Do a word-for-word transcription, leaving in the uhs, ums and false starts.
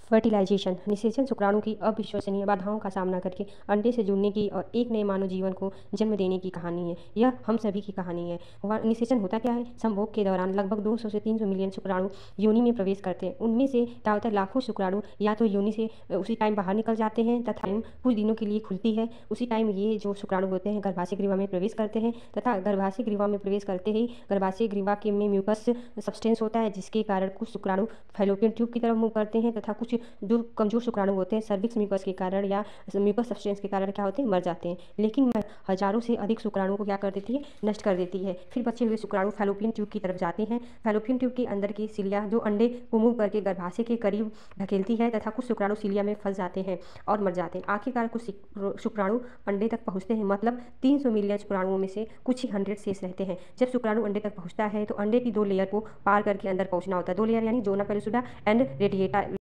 Fertilisation निषेचन शुक्राणु की अविश्वसनीय बाधाओं का सामना करके अंडे से जुड़ने की और एक नए मानव जीवन को जन्म देने की कहानी है। यह हम सभी की कहानी है। वह निषेचन होता क्या है? संभोग के दौरान लगभग दो सौ से तीन सौ मिलियन शुक्राणु योनि में प्रवेश करते हैं। उनमें से क्या होता है, लाखों शुक्राणु या तो योनि से उसी टाइम बाहर निकल जाते हैं तथा कुछ दिनों के लिए खुलती है। उसी टाइम ये जो शुक्राणु होते हैं गर्भाशय ग्रीवा में प्रवेश करते हैं तथा गर्भाशय ग्रीवा में प्रवेश करते ही गर्भाशय ग्रीवा के में म्यूकस सब्सटेंस होता है, जिसके कारण कुछ शुक्राणु फैलोपियन ट्यूब की तरफ मूव करते हैं तथा कुछ जो कमजोर शुक्राणु होते हैं सर्विक्स म्यूकस के कारण या म्यूकस सब्सटेंस के कारण क्या होते हैं, मर जाते हैं। लेकिन हजारों से अधिक शुक्राणु को क्या कर देती है, नष्ट कर देती है। फिर बचे हुए शुक्राणु फैलोपियन ट्यूब की तरफ जाते हैं। फैलोपियन ट्यूब के अंदर की सिलिया जो अंडे को मूव करके गर्भाशय के करीब धकेलती है तथा कुछ शुक्राणु सिलिया में फंस जाते हैं और मर जाते हैं। आखिरकार कुछ शुक्राणु अंडे तक पहुंचते हैं, मतलब तीन सौ मिलियन शुक्राणुओं में से कुछ ही हंड्रेड शेष रहते हैं। जब शुक्राणु अंडे तक पहुंचता है तो अंडे की दो लेयर को पार करके अंदर पहुंचना होता है। दो लेयर यानी जोना पेलुसिडा एंड रेडिएटा